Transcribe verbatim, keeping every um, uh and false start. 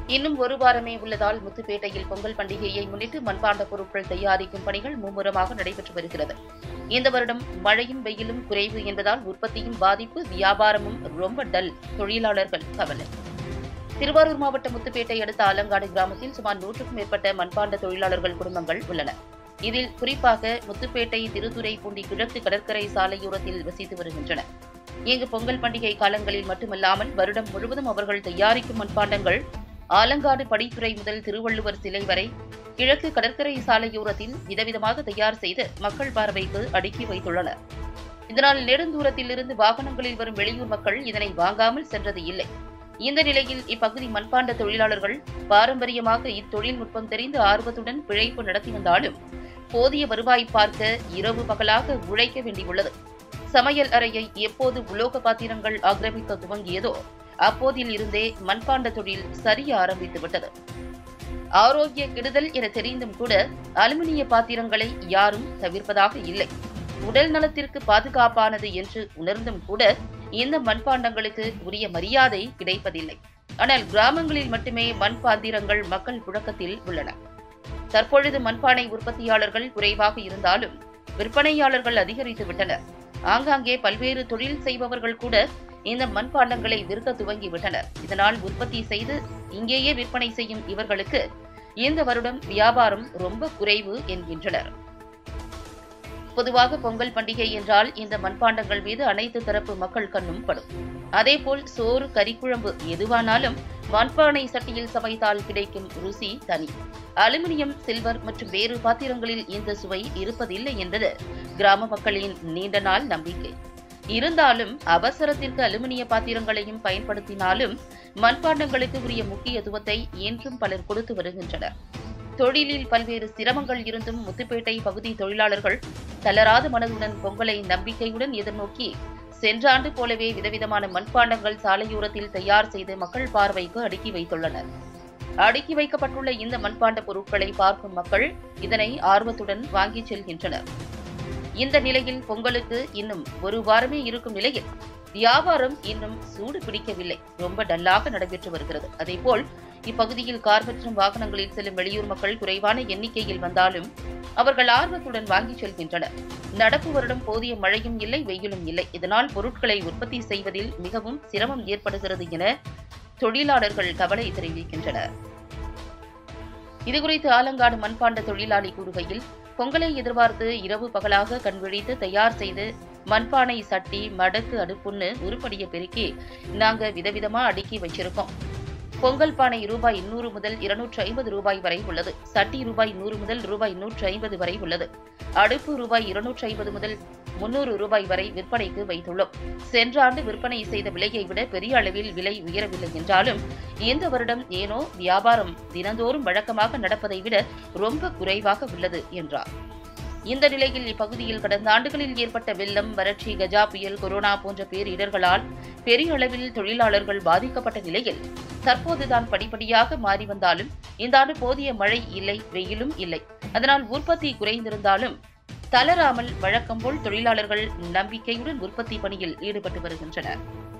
இன்னும் ஒரு வாரமே உள்ளதால் முத்துப்பேட்டையில் பொங்கல் பண்டிகையை முன்னிட்டு மண்பாண்ட பொருட்கள் தயாரிக்கும் பணிகள் மும்முரமாக நடைபெற்று வருகிறது. இந்த வருடம் மழையும் வெயிலும் குறைவு என்பதால் உற்பத்தியும் பாதிப்பு, வியாபாரமும் ரொம்ப டல். தொழிலாளர்கள் கவலை. திருவாரூர் மாவட்டம் முத்துப்பேட்டை அடுத்த ஆலங்காடு கிராமத்தில் சுமார் நூற்றுக்கும் மேற்பட்ட மண்பாண்ட தொழிலாளர்கள் குடும்பங்கள் உள்ளன. இதில் குறிப்பாக முத்துப்பேட்டை திருத்துறைப்பூண்டி கிழக்கு கடற்கரை சாலையோரத்தில் வசித்து வருகின்றன. இங்கு பொங்கல் பண்டிகை காலங்களில் மட்டுமல்லாமல் வருடம் முழுவதும் அவர்கள் தயாரிக்கும் மண்பாண்டங்கள் ஆலங்காடு படித்துறை முதல் திருவள்ளுவர் சிலை வரை கிழக்கு கடற்கரை சாலையோரத்தில் விதவிதமாக தயார் செய்து மக்கள் பார்வைக்கு அடுக்கி வைத்துள்ளனர். இதனால் நெடுந்தூரத்திலிருந்து வாகனங்களில் வரும் வெளியூர் மக்கள் இதனை வாங்காமல் சென்றது இல்லை. இந்த நிலையில் இப்பகுதி மண்பாண்ட தொழிலாளர்கள் பாரம்பரியமாக இத்தொழில்நுட்பம் தெரிந்து ஆர்வத்துடன் பிழைப்பு நடத்தி வந்தாலும் போதிய வருவாய் பார்க்க இரவு பகலாக உழைக்க வேண்டியுள்ளது. சமையல் அறையை எப்போது உலோக பாத்திரங்கள் ஆக்கிரமிக்க துவங்கியதோ அப்போதில் இருந்தே மண்பாண்ட தொழில் சரிய ஆரம்பித்துவிட்டது. ஆரோக்கிய கெடுதல் என தெரிந்தும் கூட அலுமினிய பாத்திரங்களை யாரும் தவிர்ப்பதாக இல்லை. உடல் நலத்திற்கு பாதுகாப்பானது என்று உணர்ந்தும் கூட இந்த மண்பாண்டங்களுக்கு உரிய மரியாதை கிடைப்பதில்லை. ஆனால் கிராமங்களில் மட்டுமே மண்பாத்திரங்கள் மக்கள் புழக்கத்தில் உள்ளன. தற்பொழுது மண்பானை உற்பத்தியாளர்கள் குறைவாக இருந்தாலும் விற்பனையாளர்கள் அதிகரித்து விட்டனர். ஆங்காங்கே பல்வேறு தொழில் செய்பவர்கள் கூட இந்த மண்பாண்டங்களை விற்க துவங்கிவிட்டனர். இதனால் உற்பத்தி செய்து இங்கேயே விற்பனை செய்யும் இவர்களுக்கு இந்த வருடம் வியாபாரம் ரொம்ப குறைவு என்கின்றனர். பொதுவாக பொங்கல் பண்டிகை என்றால் இந்த மண்பாண்டங்கள் மீது அனைத்து தரப்பு மக்கள் கண்ணும் படும். அதேபோல் சோறு, கறிக்குழம்பு எதுவானாலும் மண்பானை சட்டியில் சமைத்தால் கிடைக்கும் ருசி தனி. அலுமினியம், சில்வர் மற்றும் வேறு பாத்திரங்களில் இந்த சுவை இருப்பதில்லை என்பது கிராம மக்களின் நீண்ட நாள் நம்பிக்கை. இருந்தாலும் அவசரத்திற்கு அலுமினிய பாத்திரங்களையும் பயன்படுத்தினாலும் மண்பாண்டங்களுக்கு உரிய முக்கியத்துவத்தை இன்றும் பலர் கொடுத்து வருகின்றனர். தொழிலில் பல்வேறு சிரமங்கள் இருந்தும் முத்துப்பேட்டை பகுதி தொழிலாளர்கள் தளராத மனதுடன் பொங்கலை நம்பிக்கையுடன் எதிர்நோக்கி சென்ற ஆண்டு போலவே விதவிதமான மண்பாண்டங்கள் சாலையோரத்தில் தயார் செய்து மக்கள் பார்வைக்கு அடுக்கி வைத்துள்ளனர். அடுக்கி வைக்கப்பட்டுள்ள இந்த மண்பாண்ட பொருட்களை பார்க்கும் மக்கள் இதனை ஆர்வத்துடன் வாங்கிச் செல்கின்றனர். இந்த நிலையில் பொங்கலுக்கு இன்னும் ஒரு வாரமே இருக்கும் நிலையில் வியாபாரம் இன்னும் சூடு பிடிக்கவில்லை. ரொம்ப டல்லாக நடைபெற்று வருகிறது. அதேபோல் இப்பகுதியில் கார் மற்றும் வாகனங்களில் செல்லும் வெளியூர் மக்கள் குறைவான எண்ணிக்கையில் வந்தாலும் அவர்கள் ஆர்வத்துடன் வாங்கிச் செல்கின்றனர். நடப்பு வருடம் போதிய மழையும் இல்லை, வெயிலும் இல்லை. இதனால் பொருட்களை உற்பத்தி செய்வதில் மிகவும் சிரமம் ஏற்படுகிறது என தொழிலாளர்கள் கவலை தெரிவிக்கின்றனர். இதுகுறித்து ஆலங்காடு மண்பாண்ட தொழிலாளி கூறுகையில், பொங்கலை எதிர்பார்த்து இரவு பகலாக கண்விழித்து தயார் செய்து மண்பானை, சட்டி, மடக்கு, அடுப்புன்னு உருப்படிய பெருக்கி நாங்க விதவிதமா அடுக்கி வச்சிருக்கோம். பொங்கல் பானை ரூபாய் நூறு முதல் இருநூற்று ஐம்பது ரூபாய் வரை உள்ளது. சட்டி ரூபாய் நூறு முதல் ரூபாய் நூற்று ஐம்பது வரை உள்ளது. அடுப்பு ரூபாய் இருநூற்று ஐம்பது முதல் முன்னூறு ரூபாய் வரை விற்பனைக்கு வைத்துள்ளோம். சென்ற ஆண்டு விற்பனை செய்த விலையை விட பெரிய அளவில் விலை உயரவில்லை என்றாலும் இந்த வருடம் ஏனோ வியாபாரம் தினந்தோறும் வழக்கமாக நடப்பதை விட ரொம்ப குறைவாக உள்ளது என்றார். இந்த நிலையில் இப்பகுதியில் கடந்த ஆண்டுகளில் ஏற்பட்ட வெள்ளம், வறட்சி, கஜா புயல், கொரோனா போன்ற பேரிடர்களால் பெரிய அளவில் தொழிலாளர்கள் பாதிக்கப்பட்ட நிலையில் தற்போதுதான் படிப்படியாக மாறி வந்தாலும் இந்த ஆண்டு போதிய மழை இல்லை, வெயிலும் இல்லை. அதனால் உற்பத்தி குறைந்திருந்தாலும் தளராமல் வழக்கம்போல் தொழிலாளர்கள் நம்பிக்கையுடன் உற்பத்தி பணியில் ஈடுபட்டு வருகின்றனர்.